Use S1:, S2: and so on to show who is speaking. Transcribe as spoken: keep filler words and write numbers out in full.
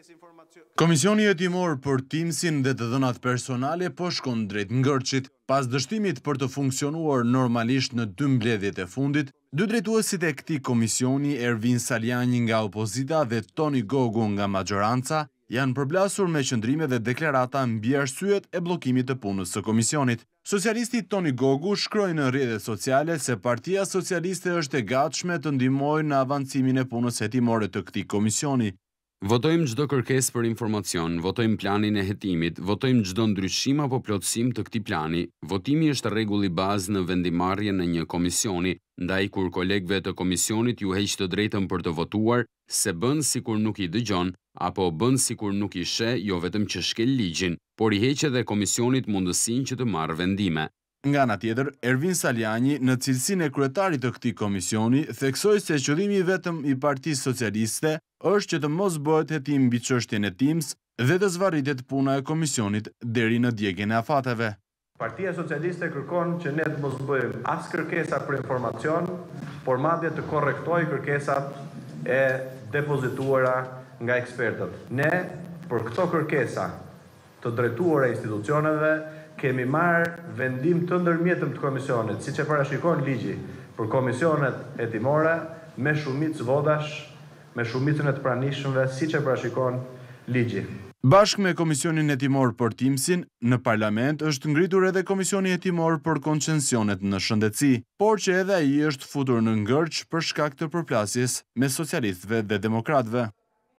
S1: Komisioni hetimor për Teamsin dhe të dhënat personale po shkon drejt ngërçit. Pas dështimit për të funksionuar normalisht në dy mbledhjet e fundit, dy drejtuesit e këtij komisioni, Ervin Saliani nga opozita dhe Toni Gogu nga majoranca, janë përblasur me qëndrime dhe deklarata mbi arsyet e bllokimit të punës së komisionit. Socialisti Toni Gogu shkroi në rrjetet sociale se Partia Socialiste është e gatshme të ndihmojë në avancimin e punës hetimore të këtij komisioni.
S2: Votojmë çdo kërkesë për informacion, votojmë planin e hetimit, votojmë çdo ndryshim apo plotësim të këtij plani. Votimi është rregulli bazë në vendimarrjen e një komisioni, ndaj kur kolegëve të komisionit ju heq të drejtën për të votuar, se bën sikur nuk i dëgjon, apo bën sikur nuk i sheh jo vetëm që shkel ligjin, por i heq edhe komisionit mundësinë që të marrë vendime.
S1: Nga ana tjetër, Ervin Saliani, në cilësinë e kryetarit të këtij komisioni, theksoi se qëllimi vetëm i Partisë Socialiste është që të mos bëhet hetim mbi çështjen e Teams dhe të zvarritet puna e komisionit deri në djegjen e afateve.
S3: Partia Socialiste kërkon që ne të mos bëjmë as kërkesa për informacion, por madje të korrektoj kërkesat e depozituara nga ekspertët. Ne, për këto kërkesa të drejtuara institucioneve, kemi marrë vendim të ndërmjetëm të komisionit, siç e parashikon ligji për komisionet hetimore, me shumicë votash, me shumicën e të pranishmëve, siç e parashikon ligji.
S1: Bashkë me Komisionin Hetimor për Teamsin, në parlament është ngritur edhe Komisioni Hetimor për koncesionet në shëndetësi, por që edhe ai është futur në ngërç për shkak të përplasjes me socialistëve dhe demokratëve.